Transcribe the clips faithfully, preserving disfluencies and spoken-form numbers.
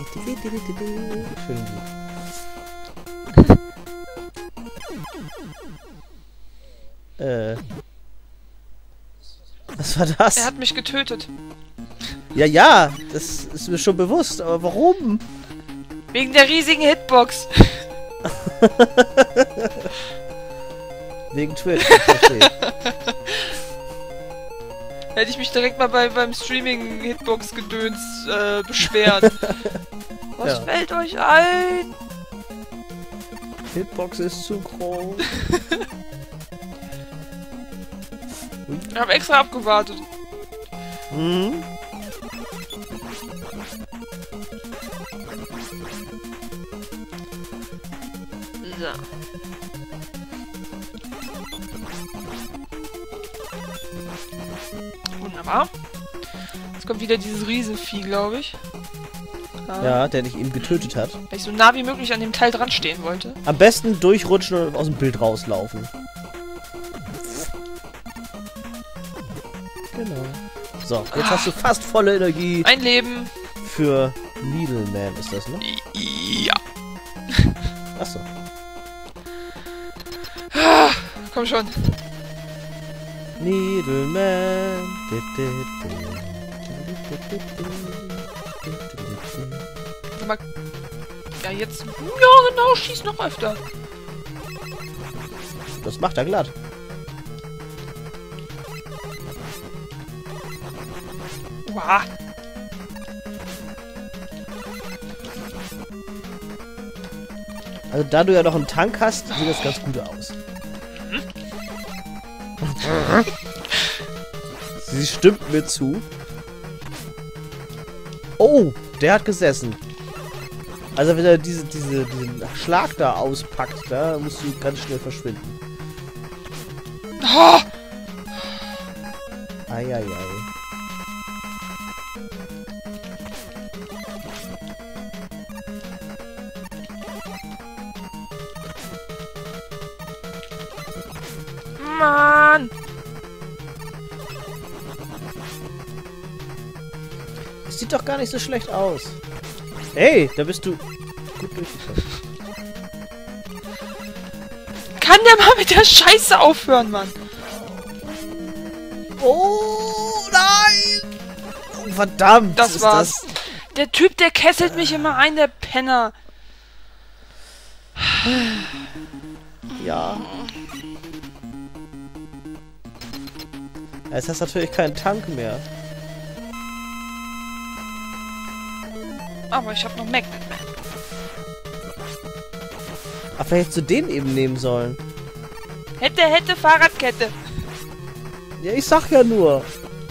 Schön gut. äh. Was war das? Er hat mich getötet. Ja, ja, das ist mir schon bewusst, aber warum? Wegen der riesigen Hitbox. Wegen Twitch, ich verstehe. Hätte ich mich direkt mal bei, beim Streaming-Hitbox-Gedöns äh, beschwert. Was Ja. fällt euch ein? Hitbox ist zu groß. Ich habe extra abgewartet. Mhm. So. Wunderbar. Jetzt kommt wieder dieses Riesenvieh, glaube ich. Ah. Ja, der dich eben getötet hat. Weil ich so nah wie möglich an dem Teil dran stehen wollte. Am besten durchrutschen und aus dem Bild rauslaufen. Genau. So, jetzt hast du fast volle Energie Ein Leben. für Needleman, ist das, ne? Ja. Achso. Komm schon. Needleman. Sag mal. Ja, jetzt. Ja, genau, schieß noch öfter. Das macht er glatt. Wow. Also da du ja noch einen Tank hast, sieht das ganz gut aus. Sie stimmt mir zu. Oh, der hat gesessen. Also wenn er diese, diese, diesen Schlag da auspackt, da musst du ganz schnell verschwinden. Oh. Eieiei. Mann. Es sieht doch gar nicht so schlecht aus. Hey, da bist du gut durchgekommen. Kann der mal mit der Scheiße aufhören, Mann? Oh, nein! Oh, verdammt! Das ist war's. Der Typ, der kesselt mich immer ein, der Penner. Das? Ja. Jetzt hast du natürlich keinen Tank mehr. Aber ich hab noch Magnet Man. Ach, vielleicht hättest du den eben nehmen sollen. Hätte, hätte, Fahrradkette. Ja, ich sag ja nur.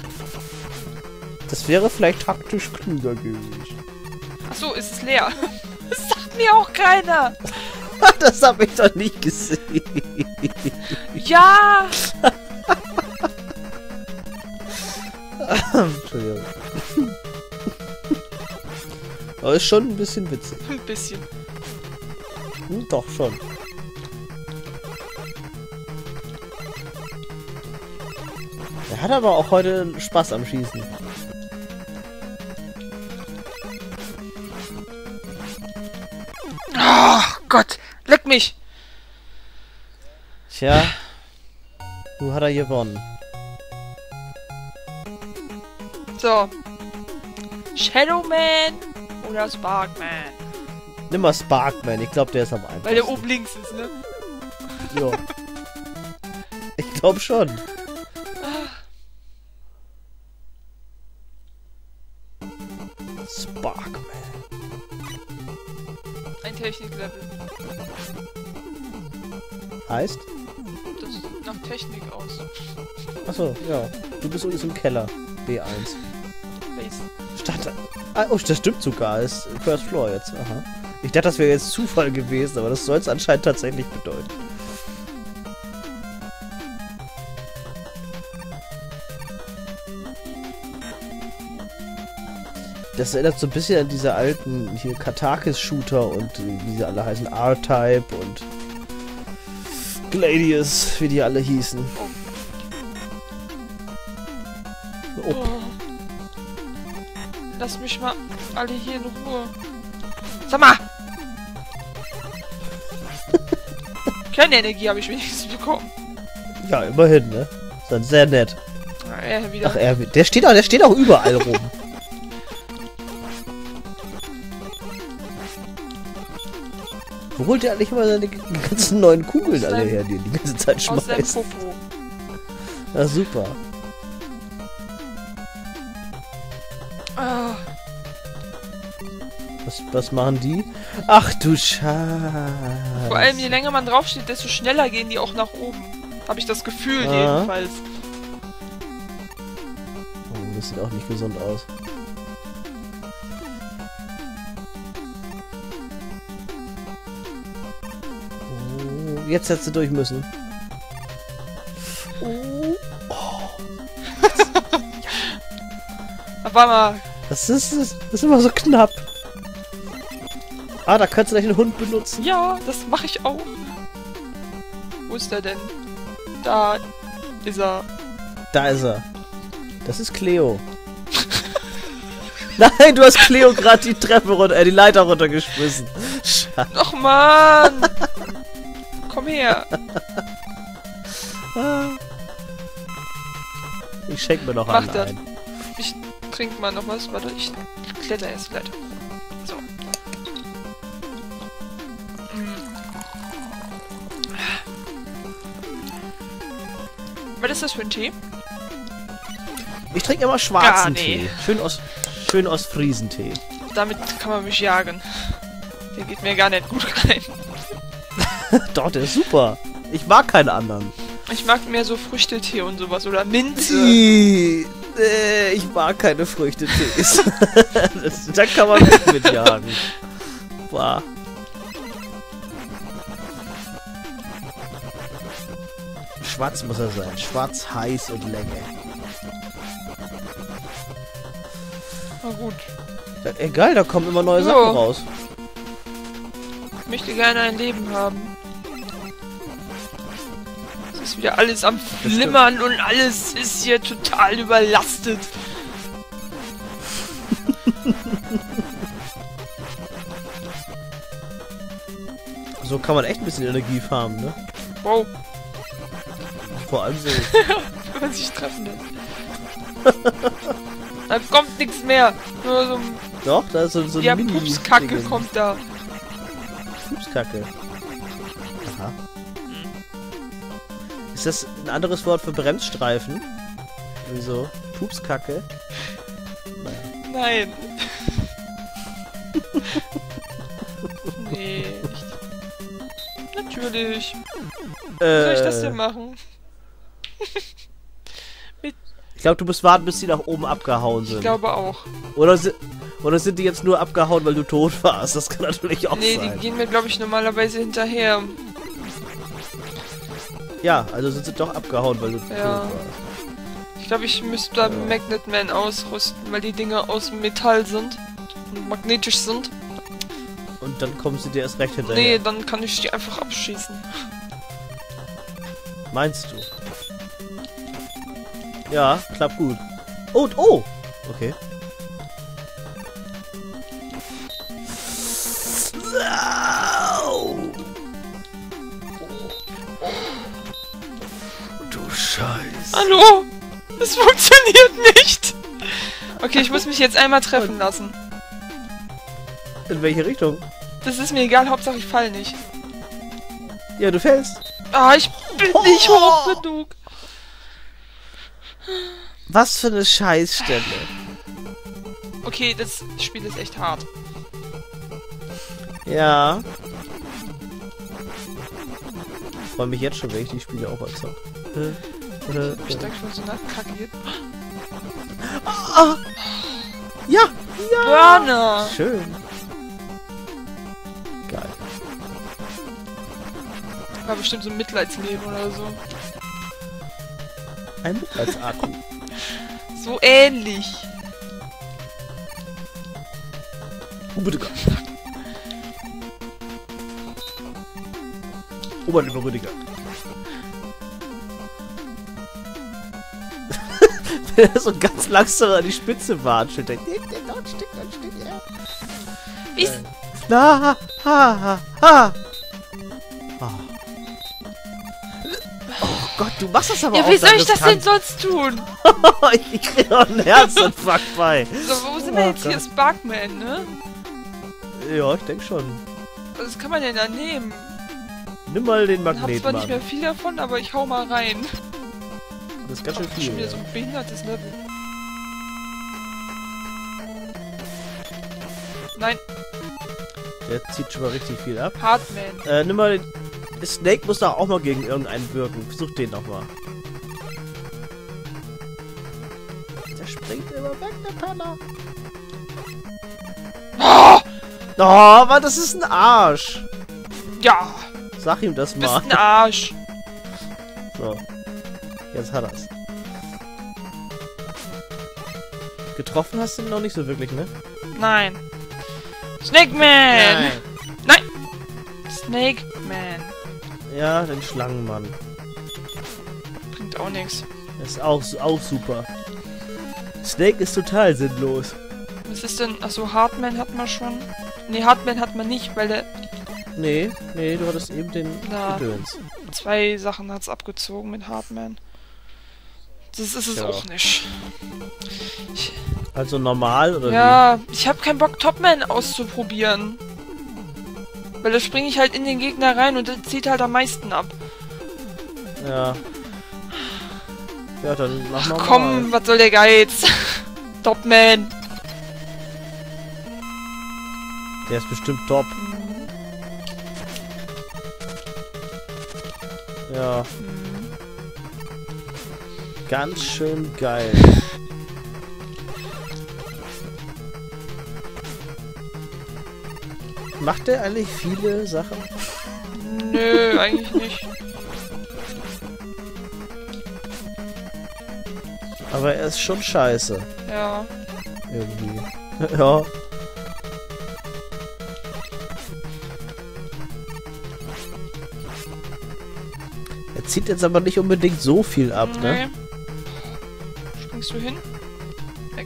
Das wäre vielleicht taktisch klüger gewesen. Ach so, ist es leer. Das sagt mir auch keiner. Das hab ich doch nicht gesehen. Ja. Entschuldigung. Aber ist schon ein bisschen witzig. Ein bisschen. Hm, doch, schon. Er hat aber auch heute Spaß am Schießen. Oh Gott, leck mich. Tja. Nun hat er gewonnen. So. Shadowman oder Sparkman? Nimm mal Sparkman, ich glaube, der ist am einfachsten. Weil der oben links ist, ne? Ja. Ich glaube schon. Sparkman. Ein Techniklevel. Heißt? Das sieht nach Technik aus. Achso, ja. Du bist übrigens im Keller. B eins. Base. Stadt. Ah, oh, das stimmt sogar. Ist First Floor jetzt. Aha. Ich dachte, das wäre jetzt Zufall gewesen, aber das soll es anscheinend tatsächlich bedeuten. Das erinnert so ein bisschen an diese alten hier Katakis-Shooter und äh, wie sie alle heißen, R-Type und Gladius, wie die alle hießen. Oh. Oh. Lass mich mal alle hier in Ruhe. Sag mal! Kleine Energie habe ich wenigstens bekommen. Ja, immerhin, ne? Ist dann sehr nett. Na, er wieder. Ach, er, der steht auch, der steht auch überall rum. Wo holt der eigentlich immer seine ganzen neuen Kugeln alle her, die er die ganze Zeit Aus seinem schmeißt? Popo. Na super. Ah, Was, was machen die? Ach du Scheiße. vor allem, je länger man draufsteht, desto schneller gehen die auch nach oben. Habe ich das Gefühl, Ah. jedenfalls. Oh, das sieht auch nicht gesund aus. Oh, jetzt hättest du durch müssen. Oh. Aber mal, Das ist, das ist immer so knapp. Ah, da kannst du gleich einen Hund benutzen. ja, das mache ich auch. Wo ist der denn? Da ist er. Da ist er. Das ist Cleo. Nein, du hast Cleo gerade die Treppe runter, äh, die Leiter runtergeschmissen. Scheiße. Ach Mann! Komm her. Ich schenk mir noch Mach einen das. ein. Ich trink mal noch was. Warte, ich kletter erst weiter. So. Mm. Was ist das für ein Tee? Ich trinke immer schwarzen Gar nee. Tee. Schön aus, schön aus Friesentee. Damit kann man mich jagen. Der geht mir gar nicht gut rein. Doch, der ist super. Ich mag keine anderen. Ich mag mehr so Früchtetee und sowas. Oder Minze. Ih, äh, ich mag keine Früchtetees. das, da kann man nicht mitjagen. Boah. Schwarz muss er sein. Schwarz, heiß und Länge. Na gut. Ja, egal, da kommen immer neue So. Sachen raus. Ich möchte gerne ein Leben haben. Es ist wieder alles am Flimmern und alles ist hier total überlastet. So kann man echt ein bisschen Energie farmen, ne? Wow, Vor allem so. wenn man sich treffen lässt. Da kommt nichts mehr. Nur so ein... Doch, da ist so, so ein Ja, Mini- Pupskacke Ding. kommt da. Pupskacke. Aha. Ist das ein anderes Wort für Bremsstreifen? Wieso? Pupskacke? Naja. Nein. Nee, nicht. Natürlich. Wie Äh, soll ich das denn machen? Ich glaube, du musst warten, bis die nach oben abgehauen sind. Ich glaube auch. Oder, si oder sind die jetzt nur abgehauen, weil du tot warst? Das kann natürlich auch Nee, sein. die gehen mir, glaube ich, normalerweise hinterher. Ja, also sind sie doch abgehauen, weil du Ja. tot warst. Ich glaube, ich müsste da Ja. Magnet Man ausrüsten, weil die Dinger aus Metall sind. Und magnetisch sind. Und dann kommen sie dir erst recht hinterher. Nee, dann kann ich die einfach abschießen. Meinst du? Ja, klappt gut. Oh, oh! Okay. Au! Du Scheiße. Hallo? Das funktioniert nicht! Okay, ich muss mich jetzt einmal treffen lassen. In welche Richtung? Das ist mir egal, Hauptsache ich fall nicht. Ja, du fällst. Ah, ich bin nicht Oh. hoch genug. Was für eine Scheißstelle. Okay, das Spiel ist echt hart. Ja. Ich freue mich jetzt schon, wenn ich die Spiele auch mal zocke. Äh, Ich äh, denke schon so nach Kacke geht. ah. Ja! Ja! Burner! Schön. Geil. War bestimmt so ein Mitleidsleben oder so. Ein Mitleidsakku. So ähnlich. Oh, bitte Gott. Oh, mein lieber Rüdiger. Wenn er so ganz langsam an die Spitze watschelt, dann... Wie ist, Na, ha, ha, ha. Oh. Oh Gott, du machst das aber Ja, auch wie soll ich das denn riskant. sonst tun? Ich krieg doch einen Herzinfarkt bei. So, wo sind wir Oh jetzt? Hier Gott. ist Bugman, ne? Ja, ich denke schon. Was kann man denn da nehmen? Nimm mal den Ich hab Magneten, zwar nicht mehr Mann. viel davon, aber ich hau mal rein. Das ist ganz schön Das ist schon viel. wieder Ja. so ein behindertes Level. Nein, Der zieht schon mal richtig viel ab. Hardman. Äh, nimm mal den... Snake muss da auch mal gegen irgendeinen wirken. Versuch den nochmal. Der springt immer weg, der Penner. Oh! Oh, Mann, das ist ein Arsch. Ja, Sag ihm das du bist mal. ein Arsch. So. Jetzt hat er's. Getroffen hast du ihn noch nicht so wirklich, ne? Nein. Snake Man! Nein! Snake Man. Ja, den Schlangenmann. Bringt auch nichts. Ist auch, auch super. Snake ist total sinnlos. Was ist denn? Achso, Hardman hat man schon. Ne, Hardman hat man nicht, weil der Nee, nee, du hattest eben den Na. Gedöns. zwei Sachen hat's abgezogen mit Hardman. Das ist es Ja. auch nicht. Also normal oder Ja, ich habe keinen Bock, Topman auszuprobieren. Weil da springe ich halt in den Gegner rein und der zieht halt am meisten ab. wie? Ja. Ja, dann mach Ach mal. komm, was soll der Geiz? Topman. Der ist bestimmt top. Ja, Hm. ganz schön geil. Macht der eigentlich viele Sachen? Nö, eigentlich nicht. Aber er ist schon scheiße. Ja. Irgendwie. Ja. Er zieht jetzt aber nicht unbedingt so viel ab, ne? Nee. Springst du hin? Weg.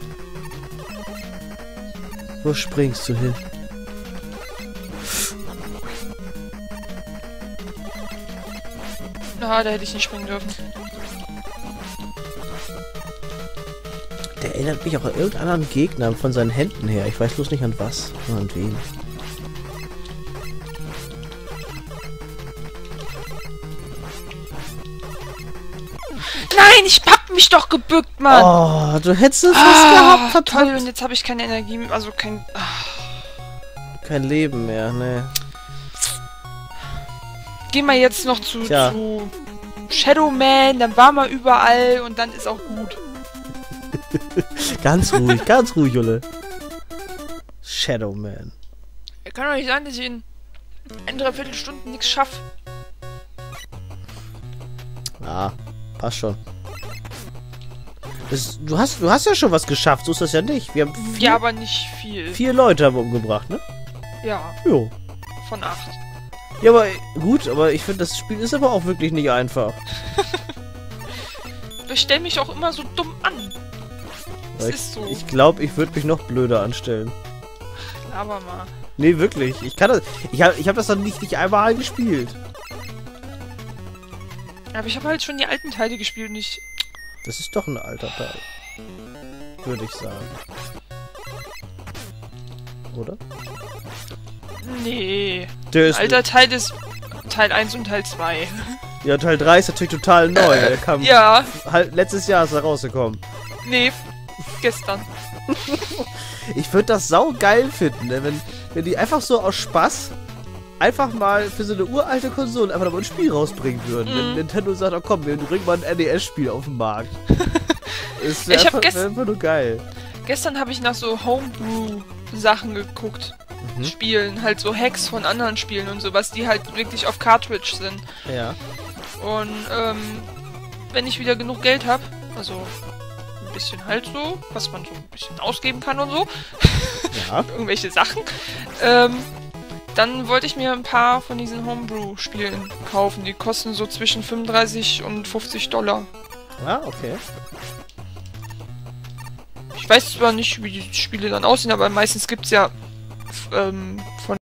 Wo springst du hin? Ah, da hätte ich nicht springen dürfen. Der erinnert mich auch an irgendeinen anderen Gegner von seinen Händen her. Ich weiß bloß nicht an was. Nur an wen. Nein, ich hab mich doch gebückt, Mann! Oh, du hättest es fast Ah, gehabt, verdammt. toll, und jetzt habe ich keine Energie mehr, also kein... Ah. Kein Leben mehr, ne. Gehen wir jetzt noch zu, Tja. zu Shadow Man, dann waren wir überall und dann ist auch gut. Ganz ruhig, ganz ruhig, Julle. Shadow Man. Kann doch nicht sein, dass ich in ein, dreiviertel Stunden nichts schaffe. Ah, passt schon. Das, du, hast, du hast ja schon was geschafft, so ist das ja nicht. Wir haben vier, Ja, aber nicht viel. vier Leute haben wir umgebracht, ne? Ja, Jo. von acht. Ja, aber gut, aber ich finde, das Spiel ist aber auch wirklich nicht einfach. Ich stelle mich auch immer so dumm an. Das Weil ist so. Ich glaube, ich würde mich noch blöder anstellen. Aber mal. Nee, wirklich. Ich kann das. Ich habe ich hab das dann nicht, nicht einmal gespielt. Aber ich habe halt schon die alten Teile gespielt und ich... Das ist doch ein alter Teil. Würde ich sagen. Oder? Nee. Der ist. Alter Teil ist Teil eins und Teil zwei. Ja, Teil drei ist natürlich total neu. Der kam Ja. halt letztes Jahr ist er rausgekommen. Nee. Gestern. Ich würde das sau geil finden, ne? wenn, wenn die einfach so aus Spaß einfach mal für so eine uralte Konsole einfach mal ein Spiel rausbringen würden. Mhm. Wenn Nintendo sagt, oh komm, wir bringen mal ein N E S-Spiel auf den Markt. Ist Ich hab einfach, gest- wär einfach nur geil. Gestern habe ich nach so Homebrew-Sachen geguckt. Mhm. Spielen. Halt so Hacks von anderen Spielen und sowas, die halt wirklich auf Cartridge sind. Ja. Und ähm, wenn ich wieder genug Geld habe, also ein bisschen halt so, was man so ein bisschen ausgeben kann und so, Ja. irgendwelche Sachen, ähm, dann wollte ich mir ein paar von diesen Homebrew-Spielen kaufen. Die kosten so zwischen fünfunddreißig und fünfzig Dollar. Ah, okay. Ich weiß zwar nicht, wie die Spiele dann aussehen, aber meistens gibt es ja ähm, von